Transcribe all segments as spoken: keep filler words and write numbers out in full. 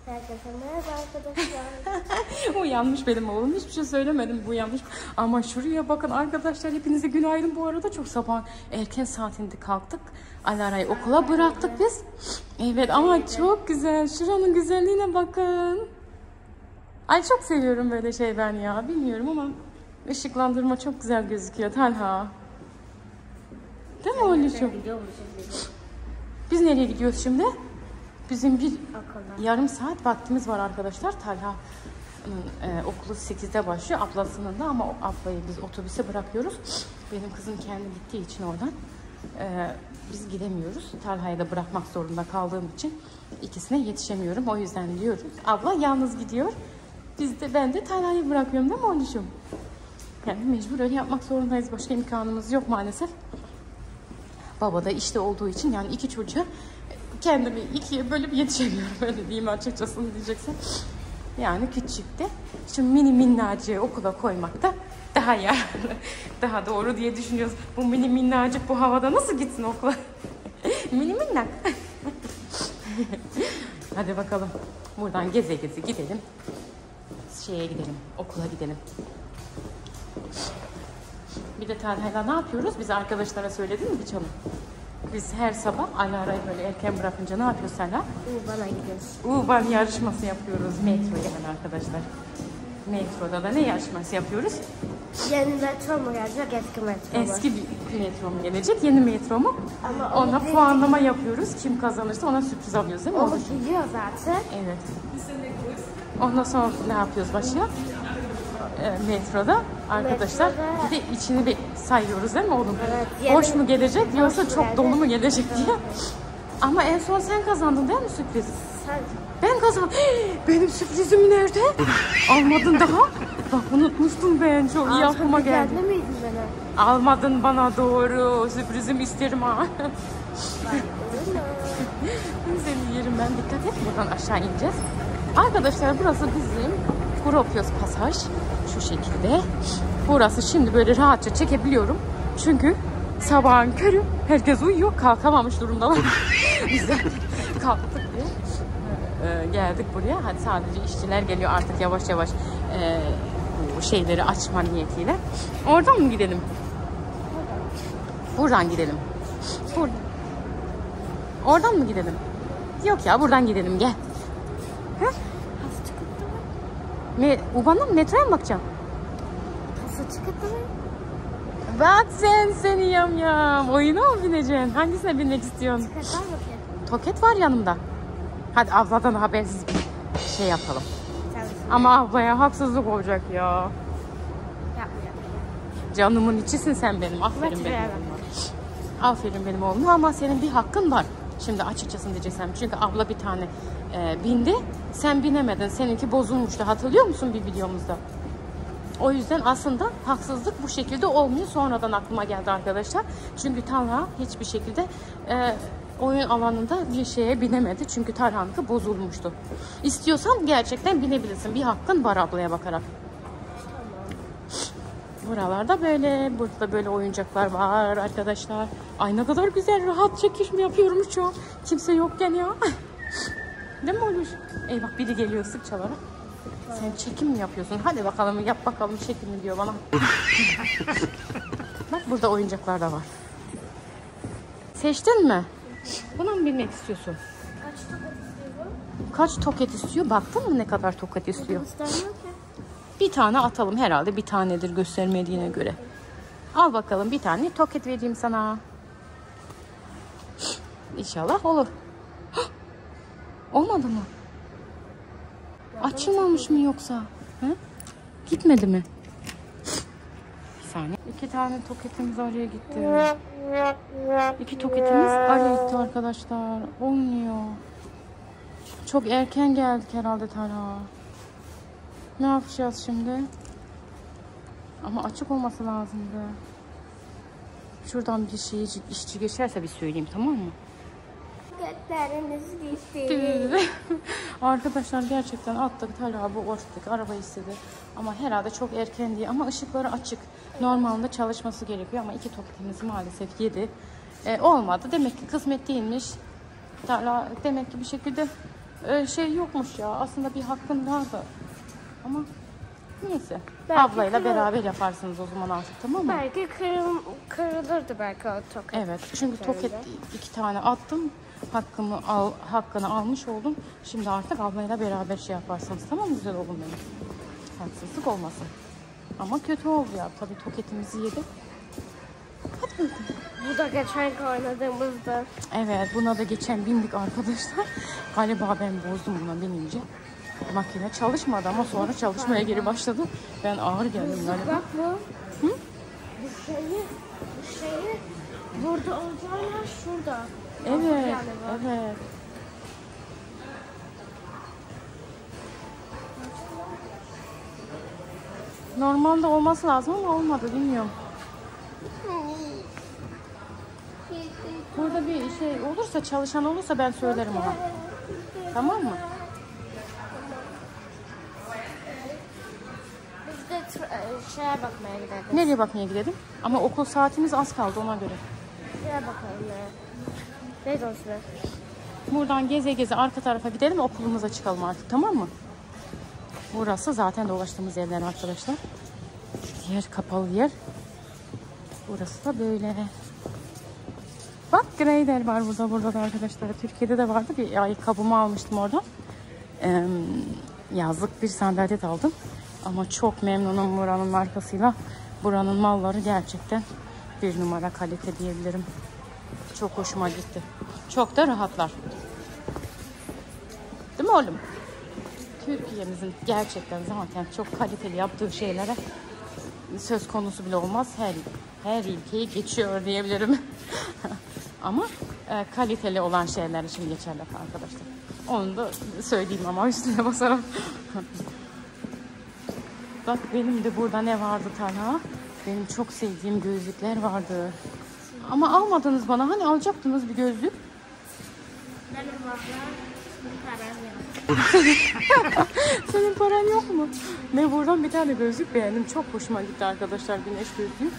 Herkese merhaba arkadaşlar. Uyanmış benim oğlum. Hiçbir şey söylemedim. Bu uyanmış. Ama şuraya bakın arkadaşlar. Hepinize günaydın bu arada. Çok sabah erken saatinde kalktık. Alara'yı okula bıraktık biz. Evet ama çok güzel. Şuranın güzelliğine bakın. Ay çok seviyorum böyle şey ben ya. Bilmiyorum ama ışıklandırma çok güzel gözüküyor Talha. Değil mi oğlum? Biz nereye gidiyoruz şimdi? Bizim bir yarım saat vaktimiz var arkadaşlar. Talha'nın e, okulu sekizde başlıyor. Ablasının da ama o ablayı biz otobüse bırakıyoruz. Benim kızım kendi gittiği için oradan e, biz gidemiyoruz. Talha'yı da bırakmak zorunda kaldığım için ikisine yetişemiyorum. O yüzden diyoruz. Abla yalnız gidiyor. Biz de ben de Talha'yı bırakıyorum değil mi oğlum? Yani mecbur öyle yapmak zorundayız. Başka imkanımız yok maalesef. Baba da işte olduğu için yani iki çocuğa kendimi ikiye bölüp yetişemiyorum. Öyle diyeyim açıkçası diyeceksin. Yani küçükte. Şimdi mini minnacığı okula koymak da daha yararlı. Daha doğru diye düşünüyoruz. Bu mini minnacık bu havada nasıl gitsin okula? Mini minnak. Hadi bakalım. Buradan geze geze gidelim. Şeye gidelim. Okula gidelim. Bir de Talha'yla ne yapıyoruz? Biz arkadaşlara söyledin mi canım? Biz her sabah Alara'yı böyle erken bırakınca ne yapıyoruz Talha? U-Bahn'a gidiyoruz. U-Bahn yarışması yapıyoruz. Metro yani arkadaşlar. Metroda da ne yarışması yapıyoruz? Yeni metro mu gelecek, eski metro mu? Eski bir metro mu gelecek, yeni metro mu? Ama ona puanlama yapıyoruz. Kim kazanırsa ona sürpriz alıyoruz değil mi? Onu biliyor zaten. Evet. Ondan sonra ne yapıyoruz başka? E, metroda arkadaşlar metroda... bir de içini bir sayıyoruz değil mi oğlum? Evet, yeni... Boş mu gelecek Boş yoksa çok gelecek. dolu mu gelecek diye. Ama en son sen kazandın değil mi sürpriz? Sen... Ben kazandım. Benim sürprizim nerede? Almadın daha. Bak unutmuştum ben. Çok iyi aklıma geldi. Geldi miydin bana? Almadın bana doğru. Sürprizimi isterim ha. Seni yerim ben. Dikkat et. Buradan aşağı ineceğiz. Arkadaşlar burası bizim Kuropyos Pasaj. Şu şekilde. Burası şimdi böyle rahatça çekebiliyorum. Çünkü sabahın körü. Herkes uyuyor. Kalkamamış durumdalar. Biz de kalktık diye. Ee, geldik buraya. Hadi sadece işçiler geliyor artık yavaş yavaş e, bu şeyleri açma niyetiyle. Oradan mı gidelim? Buradan gidelim. Bur Oradan mı gidelim? Yok ya buradan gidelim gel. Me U-Bahn'a mı metroya mı bakacaksın? Kasa çıkarttı mı? Bak sen seni yam yam. Oyuna mı bineceksin? Hangisine binmek istiyorsun? Çıkartar bakayım. Toket var yanımda. Hadi abladan habersiz bir şey yapalım. Sen Ama ablaya haksızlık olacak ya. yapmayacağım. Canımın içisin sen benim. Aferin benim Metroya oğluma. Aferin benim oğluma ama senin bir hakkın var. Şimdi açıkçası diyeceksem. Çünkü abla bir tane e, bindi. Sen binemedin. Seninki bozulmuştu. Hatırlıyor musun bir videomuzda? O yüzden aslında haksızlık bu şekilde olmuyor. Sonradan aklıma geldi arkadaşlar. Çünkü Talha hiçbir şekilde e, oyun alanında bir şeye binemedi. Çünkü Talha'nınki bozulmuştu. İstiyorsan gerçekten binebilirsin. Bir hakkın var ablaya bakarak. Buralarda böyle, burada böyle oyuncaklar var arkadaşlar. Ay ne kadar güzel, rahat çekim yapıyorum şu an. Kimse yokken ya. Değil mi Oluş? Ey bak biri geliyor sık çalarak. Sen çekim mi yapıyorsun? Hadi bakalım yap bakalım çekim mi diyor bana. Bak burada oyuncaklar da var. Seçtin mi? Buna mı binmek istiyorsun? Kaç tokat istiyor bu? Kaç toket istiyor? Baktın mı ne kadar toket istiyor? Göstermiyor ki. Bir tane atalım herhalde. Bir tanedir göstermediğine göre. Al bakalım bir tane toket vereyim sana. İnşallah olur. Hah! Olmadı mı? Açılmamış mı yoksa? Hı? Gitmedi mi? Bir saniye. İki tane toketimiz oraya gitti. İki toketimiz oraya gitti arkadaşlar. Olmuyor. Çok erken geldik herhalde Talha. Ne yapacağız şimdi? Ama açık olması lazımdı. Şuradan bir şey işçi geçerse bir söyleyeyim tamam mı? Toketlerimiz gitti. Arkadaşlar gerçekten attık. Talha bu ortadaki araba istedi. Ama herhalde çok erken diye. Ama ışıkları açık. Normalde çalışması gerekiyor ama iki toketimiz maalesef yedi. Ee, olmadı. Demek ki kısmet değilmiş. Talha demek ki bir şekilde e, şey yokmuş ya. Aslında bir hakkın vardı. Ama neyse. Belki Ablayla kırıl- beraber yaparsınız o zaman artık, tamam mı? Belki kırıl, kırılırdı belki o tokat. Evet. Çünkü üzerinde. toket iki tane attım. Hakkımı al, hakkını almış oldum. Şimdi artık ablayla beraber şey yaparsınız. Tamam mı güzel oğlum benim? Haksızlık olmasın. Ama kötü oldu ya. Tabii toketimizi yedik. Hadi bakalım. Bu da geçen oynadığımızda. Evet, buna da geçen bindik arkadaşlar. Galiba ben bozdum buna binince. Makine çalışmadı ama sonra çalışmaya geri başladı. Ben ağır geldim galiba. Bak bu. Hı? Bu şeyi, bu şeyi burada olacağı yer şurada. Evet, Yani bak. evet. Normalde olması lazım ama olmadı, bilmiyorum. Burada bir şey olursa, çalışan olursa ben söylerim ona. Tamam mı? Biz de tra- şeye bakmaya gideriz. Nereye bakmaya gidelim? Ama okul saatimiz az kaldı ona göre. Şeye bakalım ya. Neydi o süre? Buradan geze geze arka tarafa gidelim, okulumuza çıkalım artık, tamam mı? Burası zaten dolaştığımız yerler arkadaşlar. Yer kapalı yer. Burası da böyle. Bak Greyder var burada, burada da arkadaşlar. Türkiye'de de vardı, bir ayakkabımı almıştım oradan. Ee, yazlık bir sandalet aldım. Ama çok memnunum buranın markasıyla. Buranın malları gerçekten bir numara kalite diyebilirim. Çok hoşuma gitti. Çok da rahatlar. Değil mi oğlum? Türkiye'mizin gerçekten zaten çok kaliteli yaptığı şeylere söz konusu bile olmaz. Her her ülkeyi geçiyor diyebilirim. Ama e, kaliteli olan şeyler için geçerli arkadaşlar. Onu da söyleyeyim ama üstüne basarak. Bak benim de burada ne vardı Talha? Benim çok sevdiğim gözlükler vardı. Ama almadınız bana. Hani alacaktınız bir gözlük? Benim valla param yok. Senin paran yok mu? Ben buradan bir tane gözlük beğendim. Çok hoşuma gitti arkadaşlar, güneş gözlüğü.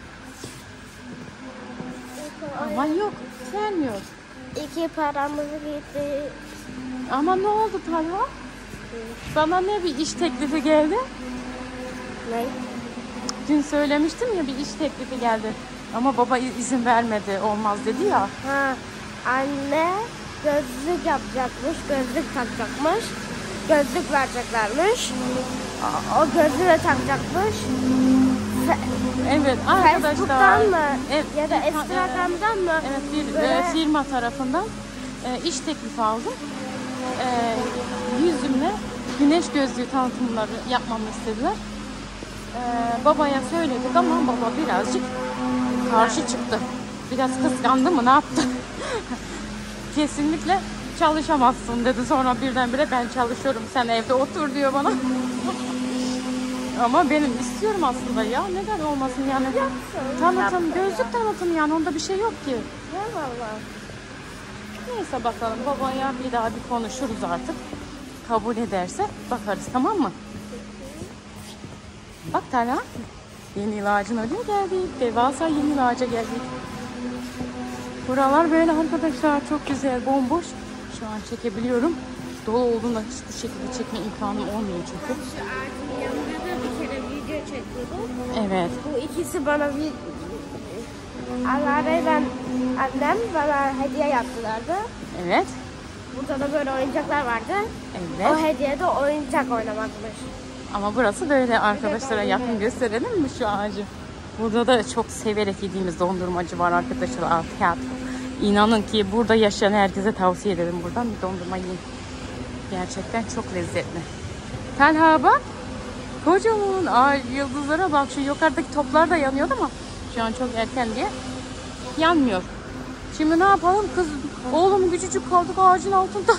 Ama yok, gelmiyor. İki paramızı gitti. Ama ne oldu Talha? Sana ne bir iş teklifi geldi? Ne? Dün söylemiştim ya, bir iş teklifi geldi. Ama baba izin vermedi, olmaz dedi ya. Ha, anne gözlük yapacakmış, gözlük takacakmış. Gözlük vereceklermiş. O, o gözlüğü de takacakmış. Evet arkadaşlar. Facebook'tan mı? Evet, Ya da bir- Instagram'dan mı? Evet, bir Böyle- e, firma tarafından e, iş teklifi aldım. E, yüzümle güneş gözlüğü tanıtımları yapmamı istediler. E, babaya söyledik ama baba birazcık karşı çıktı. Biraz kıskandı mı, ne yaptı? Kesinlikle çalışamazsın dedi. Sonra birdenbire ben çalışıyorum, sen evde otur diyor bana. Ama benim istiyorum aslında ya. Neden olmasın yani? Tanıtım, gözlük tanıtım yani. Onda bir şey yok ki. Ne valla? Neyse bakalım. Babaya bir daha bir konuşuruz artık. Kabul ederse bakarız, tamam mı? Bak Talha. Yeni yıl ağacın oraya geldik. Devasa yeni yıl ağaca geldik. Buralar böyle arkadaşlar. Çok güzel, bomboş. Şu an çekebiliyorum. Dolu olduğunda hiçbir şekilde çekme imkanım olmuyor çünkü. Şu ağacın yanında da bir kere video çekiyordum. Evet. Bu ikisi bana bir... Alara ile annem bana hediye yaptılardı. Evet. Burada da böyle oyuncaklar vardı. Evet. O hediye de oyuncak oynamakmış. Ama burası böyle, arkadaşlara yakın gösterelim mi şu ağacı? Burada da çok severek yediğimiz dondurmacı var arkadaşlar. Afiyet. İnanın ki burada yaşayan herkese tavsiye ederim. Buradan bir dondurma yiyin. Gerçekten çok lezzetli. Talha bak. Kocaman. Ay, yıldızlara bak. Şu yukarıdaki toplar da yanıyordu ama şu an çok erken diye yanmıyor. Şimdi ne yapalım kız? Oğlum küçücük kaldık ağacın altında.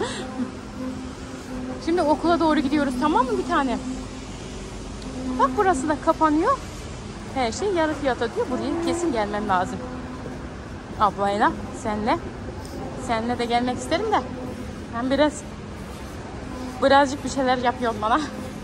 Şimdi okula doğru gidiyoruz, tamam mı bir tane? Bak burası da kapanıyor. Her şey yarı fiyata diyor. Buraya kesin gelmem lazım. Ablayla, senle. Senle de gelmek isterim de. Ben biraz birazcık bir şeyler yapıyorum bana.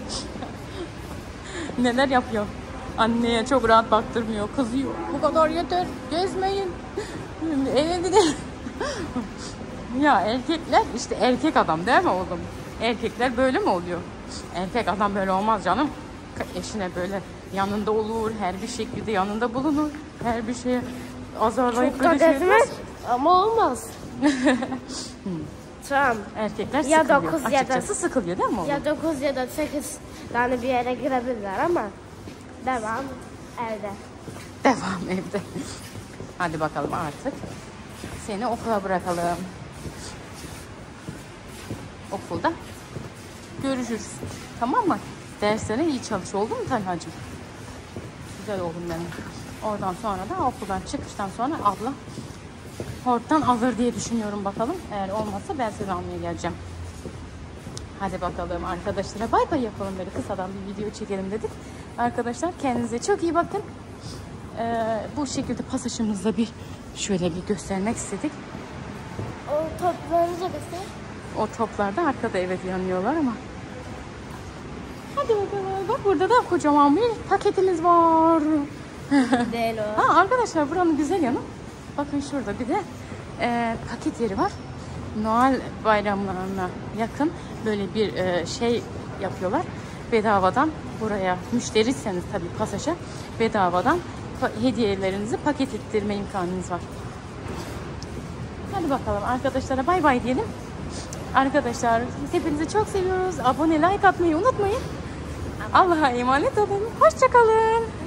Neler yapıyor? Anneye çok rahat baktırmıyor. Kızıyor. Bu kadar yeter. Gezmeyin. Eve gidelim. Ya erkekler işte erkek adam değil mi oğlum? Erkekler böyle mi oluyor? Erkek adam böyle olmaz canım. Eşine böyle yanında olur, her bir şekilde yanında bulunur. Her bir şeye azarlayıp Çok da böyle şey desmez etmez. ama olmaz. Tamam. Erkekler Ya sıkılıyor. dokuz ya da- Açıkçası sıkılıyor değil mi oğlum? Ya dokuz ya da sekiz tane bir yere girebilirler ama devam evde. Devam evde. Hadi bakalım artık. Seni okula bırakalım. Okulda görüşürüz. Tamam mı? Derslerine iyi çalış, oldu mu Talhacığım? Güzel oğlum benim. Oradan sonra da okuldan çıkıştan sonra abla horttan alır diye düşünüyorum bakalım. Eğer olmazsa ben seni almaya geleceğim. Hadi bakalım arkadaşlara bay bay yapalım, böyle kısadan bir video çekelim dedik. Arkadaşlar kendinize çok iyi bakın. Ee, bu şekilde pasajımızda bir şöyle bir göstermek istedik. O toplarınızı göster. O toplar da arkada evet yanıyorlar ama. Hadi bakalım. Bak burada da kocaman bir paketimiz var. Değil o. Ha arkadaşlar, buranın güzel yanı. Bakın şurada bir de e, paket yeri var. Noel bayramlarına yakın böyle bir e, şey yapıyorlar. Bedavadan buraya müşteriyseniz tabii pasaja bedavadan pa- hediyelerinizi paket ettirme imkanınız var. Hadi bakalım arkadaşlara bay bay diyelim. Arkadaşlar hepinizi çok seviyoruz. Abone, like atmayı unutmayın. Allah'a emanet olun. Hoşça kalın.